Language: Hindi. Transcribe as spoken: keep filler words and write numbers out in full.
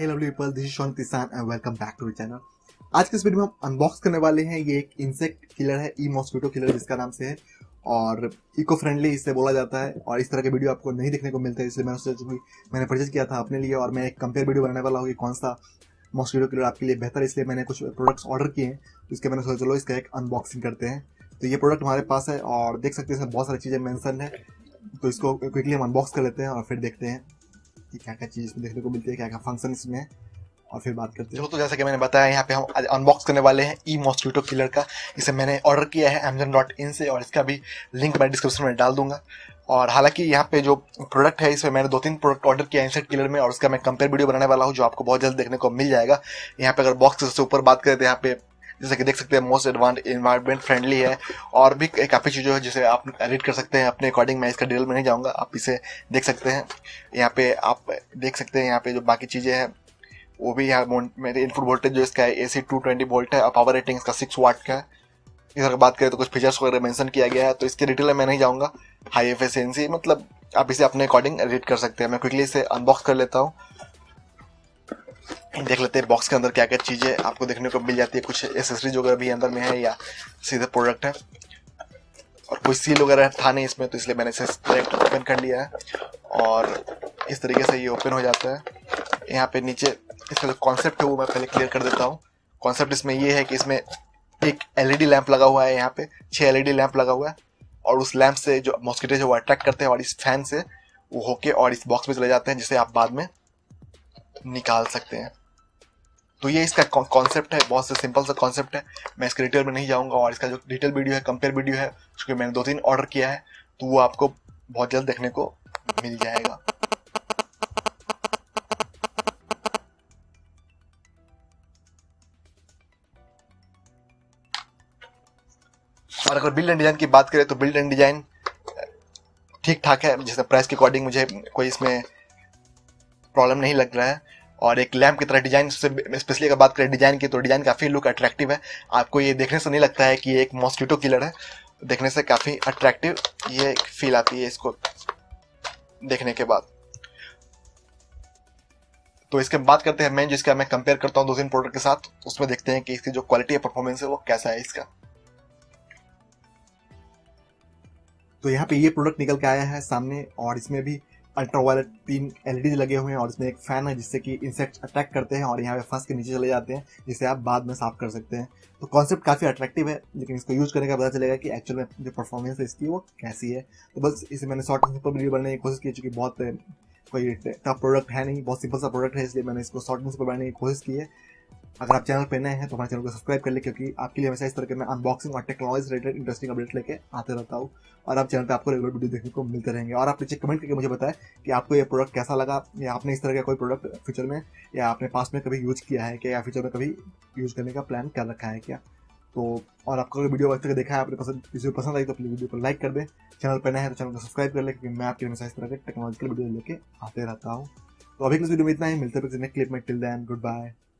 Hey lovely people, this is शॉन तिसान and welcome back to the channel. आज के इस वीडियो में हम अनबॉक्स करने वाले हैं। ये एक इंसेक्ट किलर है, ई मॉस्किटो किलर जिसका नाम से है, और इको फ्रेंडली इसे बोला जाता है। और इस तरह के वीडियो आपको नहीं देखने को मिलते हैं, इसलिए मैंने सोचा कि मैंने परचेज किया था अपने लिए, और मैं एक कंपेयर वीडियो बनाने वाला हूँ कि कौन सा मॉस्किटो किलर आपके लिए बेहतर है। इसलिए मैंने कुछ प्रोडक्ट्स ऑर्डर किए हैं, इसके मैंने सोचा चलो इसका एक अनबॉक्सिंग करते हैं। तो ये प्रोडक्ट हमारे पास है और देख सकते हैं इसमें बहुत सारी चीज़ें मेंशन है, तो इसको क्विकली हम अनबॉक्स कर लेते हैं और फिर देखते हैं कि क्या क्या चीज़ इसमें देखने को मिलती है, क्या क्या फंक्शन इसमें है, और फिर बात करते हैं। तो जैसा कि मैंने बताया, यहाँ पे हम आज अनबॉक्स करने वाले हैं ई मॉस्किटो किलर का। इसे मैंने ऑर्डर किया है अमेजन डॉट इन से, और इसका भी लिंक मैं डिस्क्रिप्शन में डाल दूंगा। और हालांकि यहाँ पे जो प्रोडक्ट है, इसमें मैंने दो तीन प्रोडक्ट ऑर्डर किया है इंसेक्ट किलर में, और उसका मैं कंपेयर वीडियो बनाने वाला हूँ जो आपको बहुत जल्द देखने को मिल जाएगा। यहाँ पे अगर बॉक्स से ऊपर बात करें तो यहाँ पे जैसे कि देख सकते हैं मोस्ट एडवांस एनवायरमेंट फ्रेंडली है, और भी काफ़ी चीज़ें हैं जिसे आप एडिट कर सकते हैं अपने अकॉर्डिंग। मैं इसका डिटेल में नहीं जाऊँगा, आप इसे देख सकते हैं। यहाँ पे आप देख सकते हैं यहाँ पे जो बाकी चीज़ें हैं वो भी। यहाँ मेरे इनपुट वोल्टेज जो इसका है A C two twenty volt है, और पावर रेटिंग इसका सिक्स वाट का है। इस अगर बात करें तो कुछ फीचर्स वगैरह मेंशन किया गया है, तो इसके डिटेल में मैं नहीं जाऊँगा। हाई एफिशिएंसी, मतलब आप इसे अपने अकॉर्डिंग एडिट कर सकते हैं। मैं क्विकली इसे अनबॉक्स कर लेता हूँ, देख लेते हैं बॉक्स के अंदर क्या क्या चीज़ें आपको देखने को मिल जाती है। कुछ एसेसरीज वगैरह भी अंदर में है या सीधे प्रोडक्ट है, और कोई सील वगैरह था नहीं इसमें, तो इसलिए मैंने इसे डायरेक्ट ओपन कर लिया है। और इस तरीके से ये ओपन हो जाता है। यहाँ पे नीचे इसका जो कॉन्सेप्ट है वो मैं पहले क्लियर कर देता हूँ। कॉन्सेप्ट इसमें ये है कि इसमें एक एलईडी लैंप लगा हुआ है, यहाँ पे छः एलईडी लैंप लगा हुआ है, और उस लैंप से जो मॉस्किटो जो वो अट्रैक्ट करते हैं, और इस फैन से वो होके और इस बॉक्स में चले जाते हैं, जिसे आप बाद में निकाल सकते हैं। तो ये इसका कॉन्सेप्ट है, बहुत से सिंपल सा कॉन्सेप्ट है। मैं इसके डिटेल में नहीं जाऊंगा, और इसका जो डिटेल वीडियो है, कंपेयर वीडियो है, क्योंकि मैंने दो तीन ऑर्डर किया है, तो वो आपको बहुत जल्द देखने को मिल जाएगा। और अगर बिल्ड एंड डिजाइन की बात करें तो बिल्ड एंड डिजाइन ठीक ठाक है, जैसे प्राइस के अकॉर्डिंग मुझे कोई इसमें प्रॉब्लम नहीं लग रहा है। और एक लैंप की तरह डिजाइन से, स्पेशली अगर बात करें डिजाइन की, तो डिजाइन काफ़ी लुक अट्रैक्टिव है। आपको ये देखने से नहीं लगता है कि ये एक मॉस्किटो किलर है, देखने से काफ़ी अट्रैक्टिव ये फील आती है इसको देखने के बाद। तो इसके बात करते हैं मैं जिसका मैं कंपेयर करता हूँ दो तीन प्रोडक्ट के साथ, उसमें देखते हैं कि इसकी जो क्वालिटी है, परफॉर्मेंस है, वो कैसा है इसका। तो यहाँ पे ये प्रोडक्ट निकल के आया है सामने, और इसमें भी अल्ट्रावायलेट तीन एलईडी लगे हुए हैं, और इसमें एक फैन है जिससे कि इंसेक्ट अटैक करते हैं और यहाँ पे फंस के नीचे चले जाते हैं, जिसे आप बाद में साफ कर सकते हैं। तो कॉन्सेप्ट काफ़ी अट्रैक्टिव है, लेकिन इसको यूज करने का पता चलेगा कि एक्चुअल में जो परफॉर्मेंस है इसकी वो कैसी है। तो बस इसे मैंने शॉर्ट एंड सिंपल वीडियो बनाने की कोशिश की, चूँकि बहुत कोई टफ प्रोडक्ट है नहीं, बहुत सिंपल सा प्रोडक्ट है, इसलिए मैंने इसको शॉर्ट एंड सिंपल बनाने की कोशिश की है। अगर आप चैनल पर नए हैं तो हमारे चैनल को सब्सक्राइब कर ले, क्योंकि आपके लिए हमेशा इस तरह के मैं अनबॉक्सिंग और टेक्नोलॉजी रिलेटेड इंटरेस्टिंग अपडेट लेके आते रहता हूँ, और आप चैनल पे आपको रेगुलर वीडियो देखने को मिलते रहेंगे। और आप नीचे कमेंट करके मुझे बताएं कि आपको ये प्रोडक्ट कैसा लगा, या आपने इस तरह का कोई प्रोडक्ट फ्यूचर में या आपने पास्ट में कभी यूज किया है क्या, या फ्यूचर में कभी यूज करने का प्लान कर रखा है क्या। तो और आपको अगर वीडियो अच्छे देखा है, आपने पसंद वीडियो पसंद आई तो अपनी वीडियो को लाइक कर दें। चैनल पर नए हैं तो चैनल को सब्सक्राइब कर ले, क्योंकि मैं आपके हमेशा इस तरह के टेक्नोलॉजिकल वीडियो लेके आते रहता हूँ। तो अभी इस वीडियो में इतना ही, मिलते हैं नेक्स्ट क्लिप में। Till then good bye.